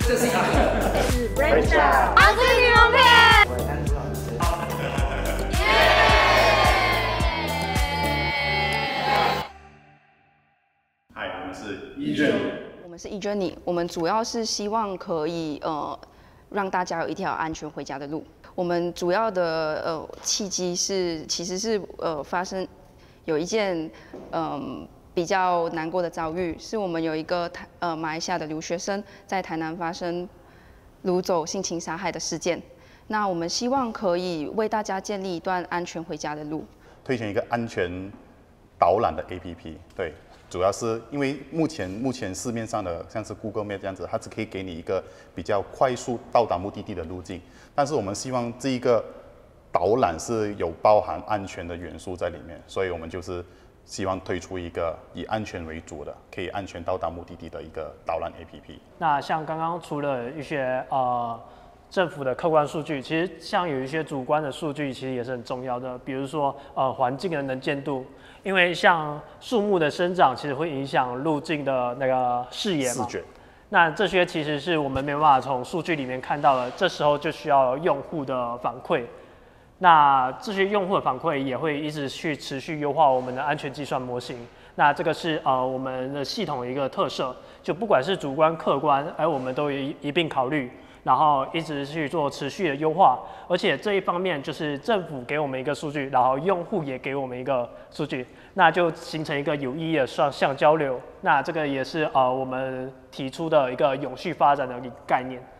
这是一个是 Brenda， 我是女王片。 我是安子老师。 嗨，我们是 eJourney。 我们是 eJourney， 我们主要是希望可以让大家有一条安全回家的路。我们主要的契机其实是发生有一件比较难过的遭遇，是我们有一个马来西亚的留学生在台南发生掳走、性侵、杀害的事件。那我们希望可以为大家建立一段安全回家的路， 推荐一个安全导览的 APP， 对。主要是因为目前市面上的像是 Google Map 这样子，它只可以给你一个比较快速到达目的地的路径，但是我们希望这一个导览是有包含安全的元素在里面，所以我们就是希望推出一个以安全为主的，可以安全到达目的地的一个导览 APP。 那像刚刚除了一些政府的客观数据，其实像有一些主观的数据，其实也是很重要的。比如说环境的能见度，因为像树木的生长，其实会影响路径的那个视野嘛。视觉。那这些其实是我们没办法从数据里面看到的，这时候就需要用户的反馈。那这些用户的反馈也会一直去持续优化我们的安全计算模型。那这个是我们的系统的一个特色，就不管是主观客观，我们都一并考虑。然后一直去做持续的优化，而且这一方面就是政府给我们一个数据，然后用户也给我们一个数据，那就形成一个有意义的双向交流。那这个也是我们提出的一个永续发展的一个概念。